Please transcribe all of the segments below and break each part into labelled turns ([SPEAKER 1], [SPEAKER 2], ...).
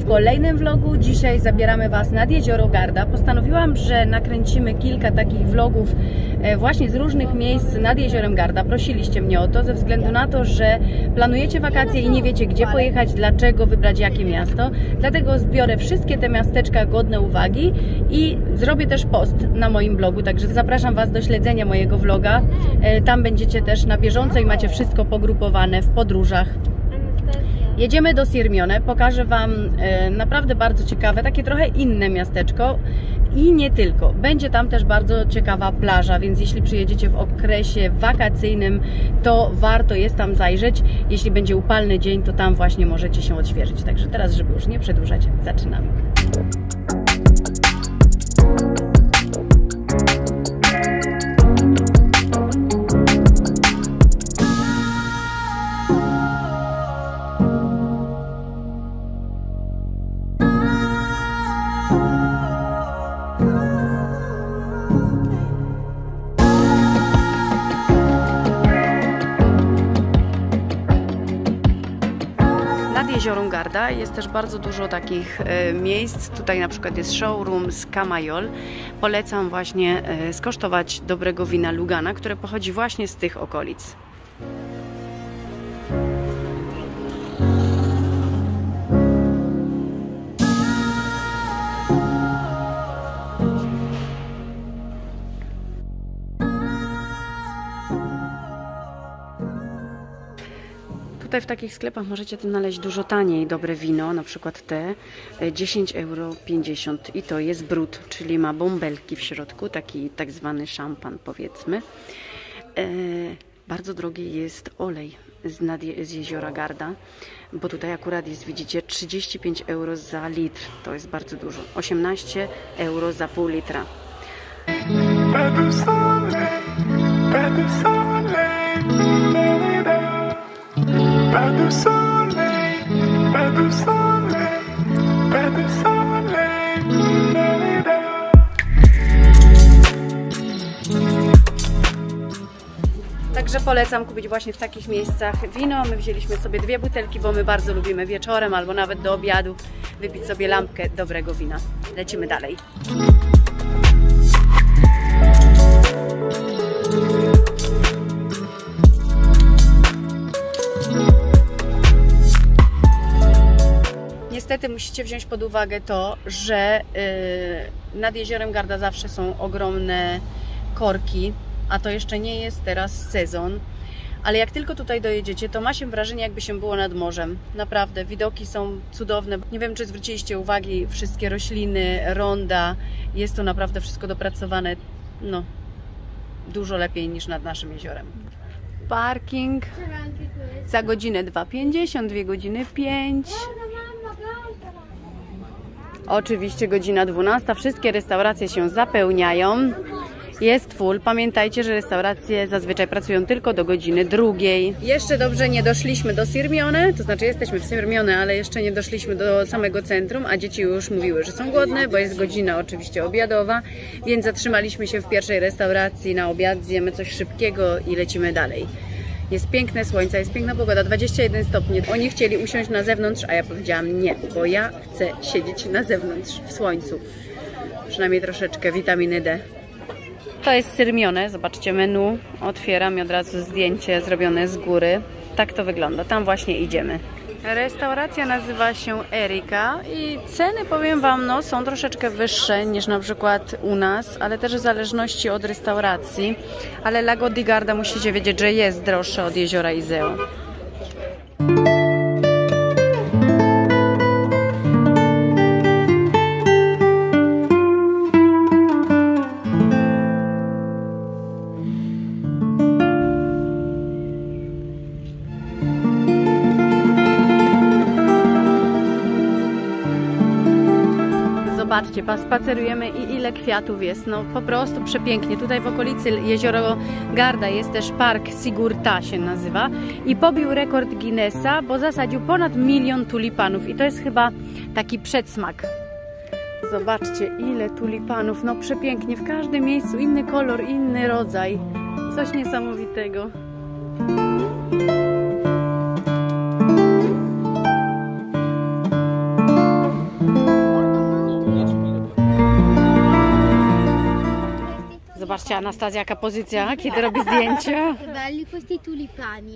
[SPEAKER 1] w kolejnym vlogu. Dzisiaj zabieramy Was nad jezioro Garda. Postanowiłam, że nakręcimy kilka takich vlogów właśnie z różnych miejsc nad jeziorem Garda. Prosiliście mnie o to ze względu na to, że planujecie wakacje i nie wiecie, gdzie pojechać, dlaczego wybrać jakie miasto. Dlatego zbiorę wszystkie te miasteczka godne uwagi i zrobię też post na moim blogu. Także zapraszam Was do śledzenia mojego vloga. Tam będziecie też na bieżąco i macie wszystko pogrupowane w podróżach. Jedziemy do Sirmione, pokażę Wam naprawdę bardzo ciekawe, takie trochę inne miasteczko i nie tylko. Będzie tam też bardzo ciekawa plaża, więc jeśli przyjedziecie w okresie wakacyjnym, to warto jest tam zajrzeć. Jeśli będzie upalny dzień, to tam właśnie możecie się odświeżyć. Także teraz, żeby już nie przedłużać, zaczynamy. Jeziorem Garda jest też bardzo dużo takich miejsc. Tutaj na przykład jest showroom z Camaiol. Polecam właśnie skosztować dobrego wina Lugana, które pochodzi właśnie z tych okolic. Tutaj w takich sklepach możecie znaleźć dużo taniej dobre wino, na przykład te 10,50 € i to jest brut, czyli ma bąbelki w środku, taki tak zwany szampan powiedzmy. Bardzo drogi jest olej z jeziora Garda, bo tutaj akurat jest, widzicie, 35 € za litr, to jest bardzo dużo, 18 € za pół litra.
[SPEAKER 2] Pas de soleil, pas de soleil, pas de soleil,
[SPEAKER 1] Także polecam kupić właśnie w takich miejscach wino. My wzięliśmy sobie 2 butelki, bo my bardzo lubimy wieczorem albo nawet do obiadu wypić sobie lampkę dobrego wina. Lecimy dalej. Niestety musicie wziąć pod uwagę to, że nad jeziorem Garda zawsze są ogromne korki, a to jeszcze nie jest teraz sezon. Ale jak tylko tutaj dojedziecie, to ma się wrażenie, jakby się było nad morzem. Naprawdę, widoki są cudowne. Nie wiem, czy zwróciliście uwagi, wszystkie rośliny, ronda. Jest to naprawdę wszystko dopracowane, no, dużo lepiej niż nad naszym jeziorem. Parking za godzinę 2,50, 2 godziny 5. Oczywiście godzina 12, wszystkie restauracje się zapełniają, jest full. Pamiętajcie, że restauracje zazwyczaj pracują tylko do godziny 2. Jeszcze dobrze nie doszliśmy do Sirmione, to znaczy jesteśmy w Sirmione, ale jeszcze nie doszliśmy do samego centrum, a dzieci już mówiły, że są głodne, bo jest godzina oczywiście obiadowa, więc zatrzymaliśmy się w pierwszej restauracji na obiad, zjemy coś szybkiego i lecimy dalej. Jest piękne słońce, jest piękna pogoda, 21 stopni. Oni chcieli usiąść na zewnątrz, a ja powiedziałam nie, bo ja chcę siedzieć na zewnątrz w słońcu. Przynajmniej troszeczkę witaminy D. To jest Sirmione, zobaczcie menu. Otwieram i od razu zdjęcie zrobione z góry. Tak to wygląda, tam właśnie idziemy. Restauracja nazywa się Erika i ceny, powiem Wam, no, są troszeczkę wyższe niż na przykład u nas, ale też w zależności od restauracji. Ale Lago di Garda musicie wiedzieć, że jest droższe od jeziora Iseo. Zobaczcie, spacerujemy i ile kwiatów jest, no po prostu przepięknie. Tutaj w okolicy jeziora Garda jest też park Sigurta się nazywa i pobił rekord Guinnessa, bo zasadził ponad 1 milion tulipanów i to jest chyba taki przedsmak. Zobaczcie, ile tulipanów, no przepięknie, w każdym miejscu inny kolor, inny rodzaj, coś niesamowitego. Zobaczcie, Anastazja, jaka pozycja, kiedy robi zdjęcia.
[SPEAKER 3] Belli questi tulipani.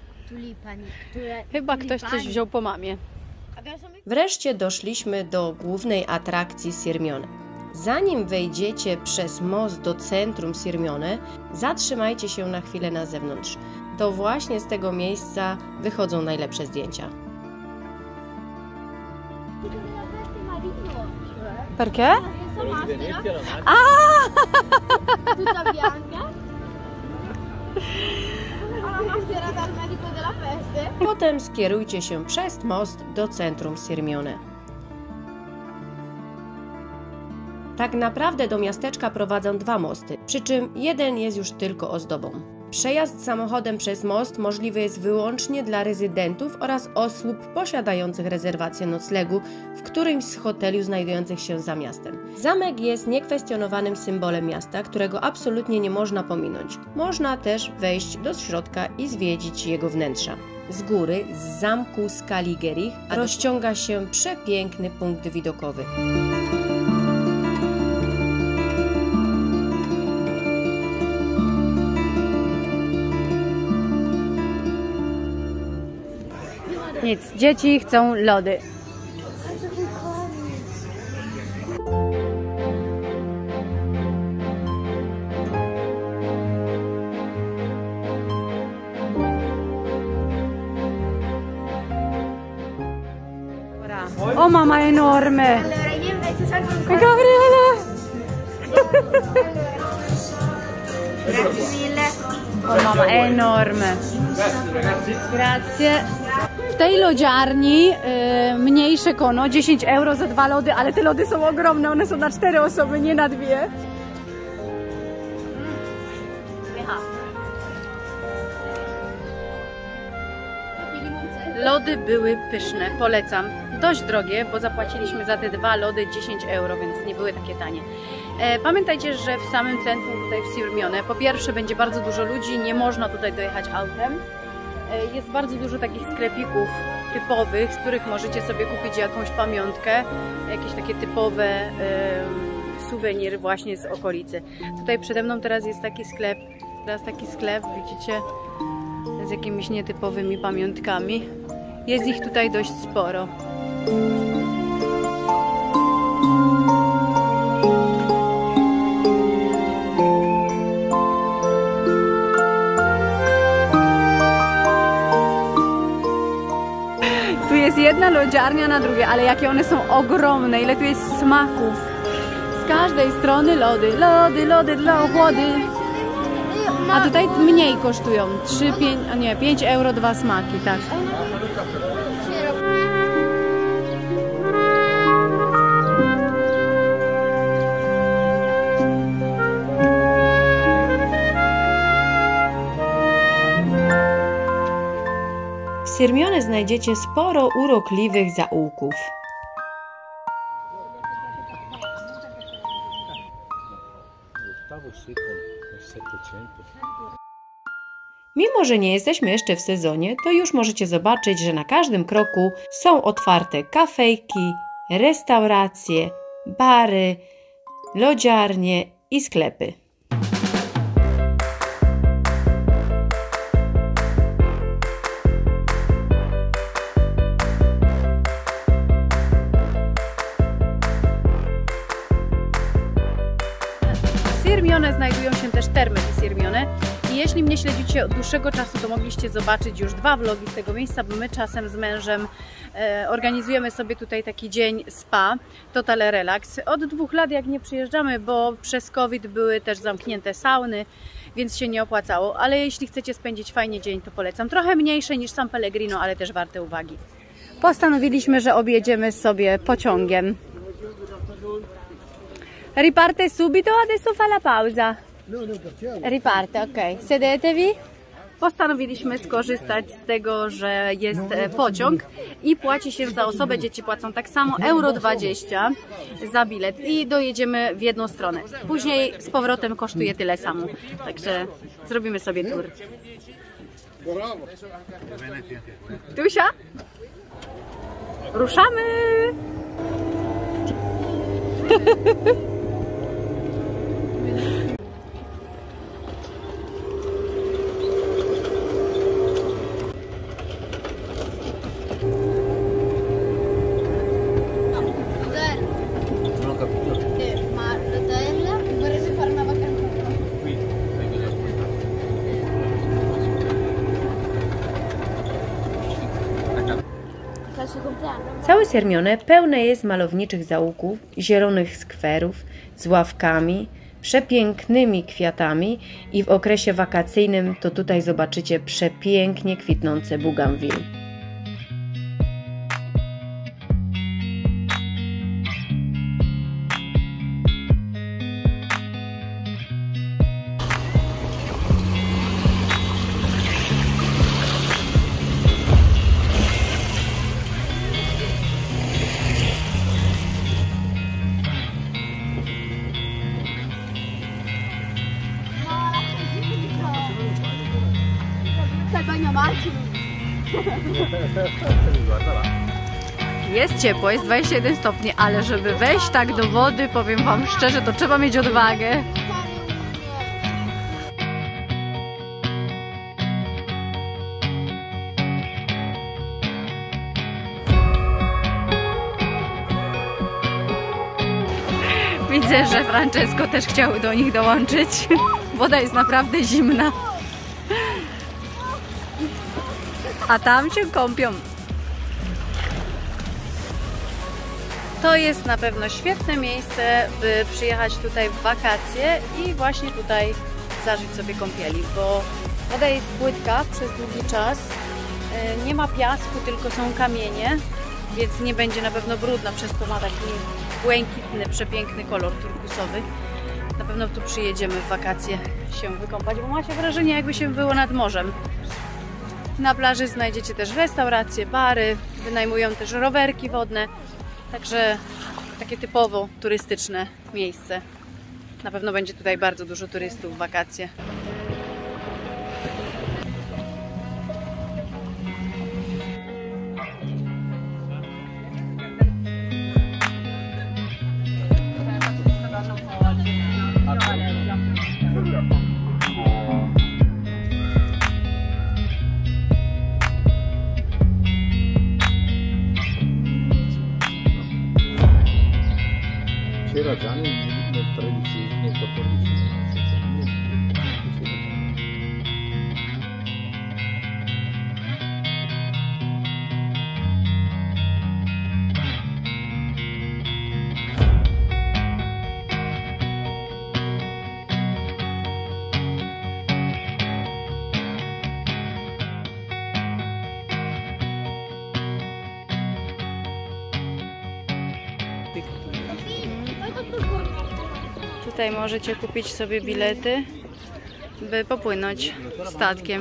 [SPEAKER 1] Chyba ktoś coś wziął po mamie.
[SPEAKER 4] Wreszcie doszliśmy do głównej atrakcji Sirmione. Zanim wejdziecie przez most do centrum Sirmione, zatrzymajcie się na chwilę na zewnątrz. To właśnie z tego miejsca wychodzą najlepsze zdjęcia.
[SPEAKER 1] Perché?
[SPEAKER 3] Tutta bianca. La maschera dal medico della peste.
[SPEAKER 4] Potem skierujcie się przez most do centrum Sirmione. Tak naprawdę do miasteczka prowadzą dwa mosty, przy czym jeden jest już tylko ozdobą. Przejazd samochodem przez most możliwy jest wyłącznie dla rezydentów oraz osób posiadających rezerwację noclegu w którymś z hoteli znajdujących się za miastem. Zamek jest niekwestionowanym symbolem miasta, którego absolutnie nie można pominąć. Można też wejść do środka i zwiedzić jego wnętrza. Z góry, z zamku Scaligerich, rozciąga się przepiękny punkt widokowy.
[SPEAKER 1] Nic, dzieci chcą lody. O, mama enorme!
[SPEAKER 3] Allora, io invece salgo un po'.
[SPEAKER 1] Gabriele!
[SPEAKER 3] Grazie mille.
[SPEAKER 1] O, mama enorme! Grazie. W tej lodziarni mniejsze kono, 10 euro za 2 lody, ale te lody są ogromne, one są na 4 osoby, nie na 2. Lody były pyszne, polecam. Dość drogie, bo zapłaciliśmy za te 2 lody 10 euro, więc nie były takie tanie. Pamiętajcie, że w samym centrum tutaj w Sirmione, po pierwsze będzie bardzo dużo ludzi, nie można tutaj dojechać autem. Jest bardzo dużo takich sklepików typowych, z których możecie sobie kupić jakąś pamiątkę, jakieś takie typowe suweniry właśnie z okolicy. Tutaj przede mną teraz jest taki sklep, widzicie, z jakimiś nietypowymi pamiątkami. Jest ich tutaj dość sporo. Tu jest jedna lodziarnia na drugie, ale jakie one są ogromne, ile tu jest smaków. Z każdej strony lody, lody, lody dla ochłody. A tutaj mniej kosztują, 5 euro 2 smaki, tak.
[SPEAKER 4] W Sirmione znajdziecie sporo urokliwych zaułków. Mimo że nie jesteśmy jeszcze w sezonie, to już możecie zobaczyć, że na każdym kroku są otwarte kafejki, restauracje, bary, lodziarnie i sklepy.
[SPEAKER 1] W Sirmione znajdują się też termy di Sirmione. I jeśli mnie śledzicie od dłuższego czasu, to mogliście zobaczyć już 2 vlogi z tego miejsca, bo my czasem z mężem organizujemy sobie tutaj taki dzień spa, Total Relax. Od 2 lat jak nie przyjeżdżamy, bo przez COVID były też zamknięte sauny, więc się nie opłacało. Ale jeśli chcecie spędzić fajnie dzień, to polecam. Trochę mniejsze niż San Pellegrino, ale też warte uwagi. Postanowiliśmy, że objedziemy sobie pociągiem. Riparte subito, adesso fa la pausa. Riparte, ok. Sedetevi. Postanowiliśmy skorzystać z tego, że jest pociąg i płaci się za osobę, dzieci płacą tak samo, euro 20 za bilet i dojedziemy w jedną stronę. Później z powrotem kosztuje tyle samo, także zrobimy sobie tour. Tusia? Ruszamy!
[SPEAKER 4] Sirmione pełne jest malowniczych zaułków, zielonych skwerów z ławkami, przepięknymi kwiatami i w okresie wakacyjnym to tutaj zobaczycie przepięknie kwitnące bugambil.
[SPEAKER 1] Jest ciepło, jest 21 stopni, ale żeby wejść tak do wody, powiem wam szczerze, to trzeba mieć odwagę. Widzę, że Francesco też chciał do nich dołączyć. Woda jest naprawdę zimna. A tam się kąpią. To jest na pewno świetne miejsce, by przyjechać tutaj w wakacje i właśnie tutaj zażyć sobie kąpieli, bo woda jest płytka przez długi czas, nie ma piasku, tylko są kamienie, więc nie będzie na pewno brudna, przez to ma taki błękitny, przepiękny kolor turkusowy. Na pewno tu przyjedziemy w wakacje się wykąpać, bo ma się wrażenie, jakby się było nad morzem. Na plaży znajdziecie też restauracje, bary, wynajmują też rowerki wodne, także takie typowo turystyczne miejsce. Na pewno będzie tutaj bardzo dużo turystów w wakacje.
[SPEAKER 5] C'era già nel 13, nel 14.
[SPEAKER 1] Tutaj możecie kupić sobie bilety, by popłynąć statkiem.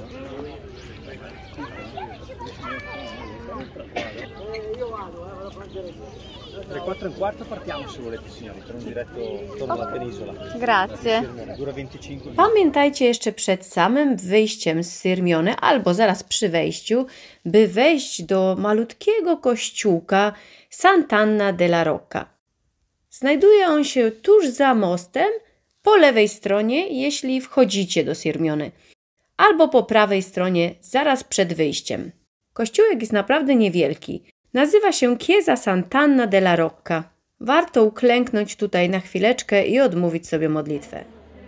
[SPEAKER 5] Alle 4:15 partiamo se volete signori, per un diretto torno alla penisola.
[SPEAKER 1] Grazie.
[SPEAKER 5] Dura 25 minuti.
[SPEAKER 4] Pamiętajcie jeszcze przed samym wyjściem z Sirmione albo zaraz przy wejściu, by wejść do malutkiego kościółka Sant'Anna della Rocca. Znajduje on się tuż za mostem, po lewej stronie, jeśli wchodzicie do Sirmione, albo po prawej stronie, zaraz przed wyjściem. Kościółek jest naprawdę niewielki. Nazywa się Chiesa Sant'Anna della Rocca. Warto uklęknąć tutaj na chwileczkę i odmówić sobie modlitwę.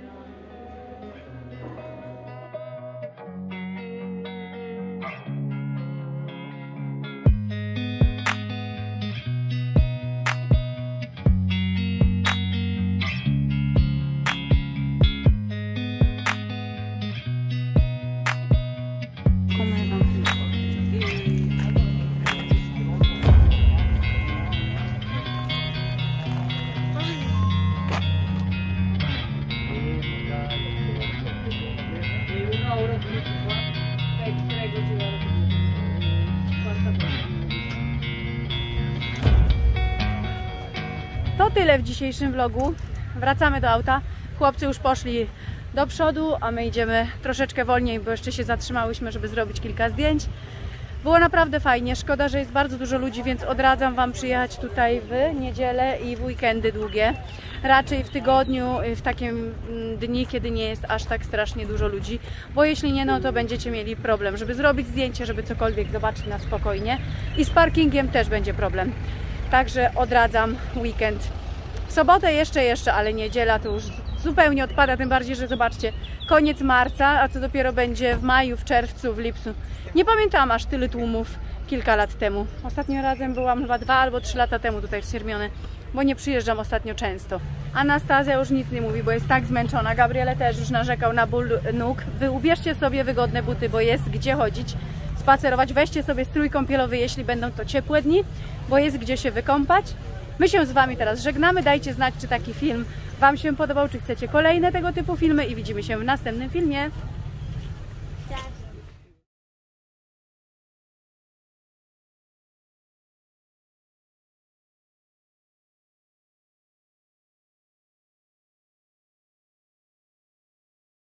[SPEAKER 1] To tyle w dzisiejszym vlogu. Wracamy do auta. Chłopcy już poszli do przodu, a my idziemy troszeczkę wolniej, bo jeszcze się zatrzymałyśmy, żeby zrobić kilka zdjęć. Było naprawdę fajnie. Szkoda, że jest bardzo dużo ludzi, więc odradzam Wam przyjechać tutaj w niedzielę i w weekendy długie. Raczej w tygodniu, w takim dni, kiedy nie jest aż tak strasznie dużo ludzi, bo jeśli nie, no to będziecie mieli problem, żeby zrobić zdjęcie, żeby cokolwiek zobaczyć na spokojnie. I z parkingiem też będzie problem. Także odradzam weekend. W sobotę jeszcze, ale niedziela to już zupełnie odpada, tym bardziej, że zobaczcie, koniec marca, a co dopiero będzie w maju, w czerwcu, w lipcu. Nie pamiętam aż tyle tłumów kilka lat temu. Ostatnim razem byłam chyba 2 albo 3 lata temu tutaj w Sirmione, bo nie przyjeżdżam ostatnio często. Anastazja już nic nie mówi, bo jest tak zmęczona. Gabriele też już narzekał na ból nóg. Wy ubierzcie sobie wygodne buty, bo jest gdzie chodzić, spacerować. Weźcie sobie strój kąpielowy, jeśli będą to ciepłe dni, bo jest gdzie się wykąpać. My się z Wami teraz żegnamy. Dajcie znać, czy taki film Wam się podobał, czy chcecie kolejne tego typu filmy i widzimy się w następnym filmie.